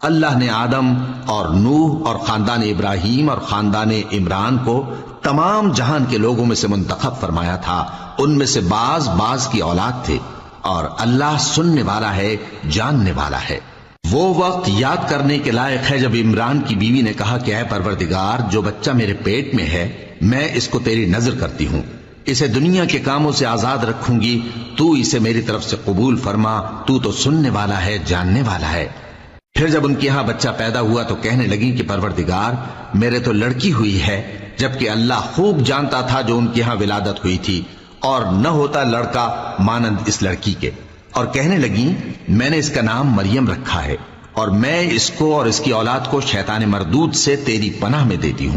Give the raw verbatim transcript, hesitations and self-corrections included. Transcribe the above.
अल्लाह ने आदम और नूह और खानदान इब्राहिम और खानदान इमरान को तमाम जहान के लोगों में से मुंतखब फरमाया था। उनमें से बाज बाज की औलाद थे, और अल्लाह सुनने वाला है, जानने वाला है। वो वक्त याद करने के लायक है जब इमरान की बीवी ने कहा कि ऐ परवरदिगार, जो बच्चा मेरे पेट में है मैं इसको तेरी नजर करती हूं, इसे दुनिया के कामों से आजाद रखूंगी, तू इसे मेरी तरफ से कबूल फरमा, तू तो सुनने वाला है, जानने वाला है। फिर जब उनके यहां बच्चा पैदा हुआ तो कहने लगी कि परवरदिगार, मेरे तो लड़की हुई है, जबकि अल्लाह खूब जानता था जो उनके यहां विलादत हुई थी, और न होता लड़का मानंद इस लड़की के। और कहने लगी, मैंने इसका नाम मरियम रखा है, और मैं इसको और इसकी औलाद को शैतान मरदूद से तेरी पनाह में देती हूं।